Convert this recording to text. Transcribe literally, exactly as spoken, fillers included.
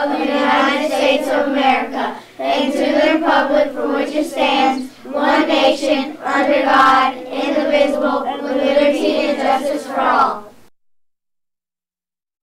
of the United States of America, and to the republic for which it stands, one nation, under God, indivisible, with liberty and justice for all.